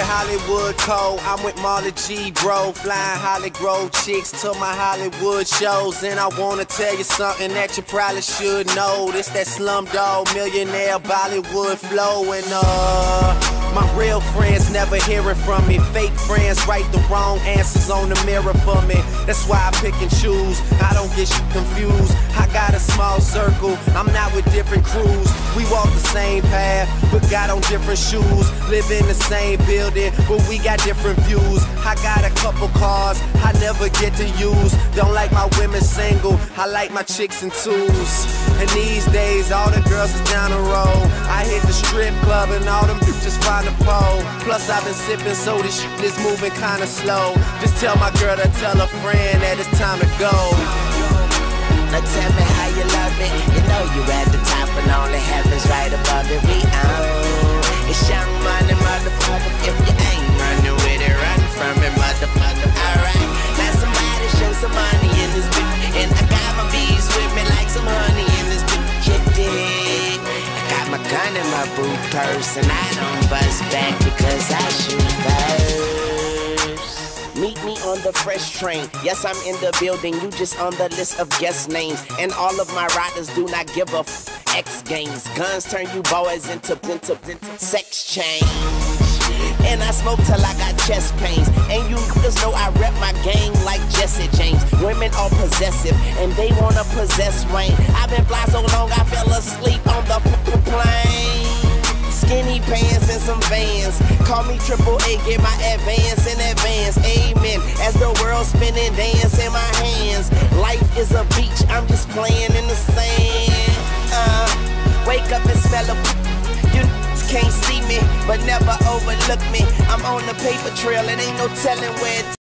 Hollywood code, I'm with Marley G, bro. Flying Holly Grove chicks to my Hollywood shows. And I wanna tell you something that you probably should know. This that Slumdog Millionaire Bollywood flow. And my real friends never hearing from me. Fake friends write the wrong answers on the mirror for me. That's why I pick and choose, I don't get confused. I got a small circle, I'm not with different crews. We walk the same path, but got on different shoes. Live in the same building, but we got different views. I got a couple cars I never get to use. Don't like my women single, I like my chicks in twos. And these days, all the girls is down the road. I hit the strip club and all them bitches find a pole. Plus I've been sipping, so this shit is moving kinda slow. Just tell my girl to tell a friend that it's time to go. Now tell me how you love it. You know you at the top and only heaven's right above it. We own. It's Young Money, motherfucker. If you ain't running with it, run from it, motherfucker. Alright, now somebody show some money in this bitch. And I got my bees with me like some honey in this bitch. You dig? I got my gun in my boot purse and I don't bust back because I shoot first. Meet me on the fresh train. Yes, I'm in the building, you just on the list of guest names. And all of my riders do not give a X games. Guns turn you boys into sex change. And I smoke till I got chest pains. And you just know I rep my gang like Jesse James. Women are possessive and they wanna possess Wayne. I've been fly so long I fell asleep on the plane. Skinny pants and some Vans. Call me Triple A, get my advance in advance. Amen. As the world spinning, dance in my hands. Life is a beach, I'm just playing in the sand. Wake up and smell a. You can't see me, but never overlook me. I'm on the paper trail, and ain't no telling where it's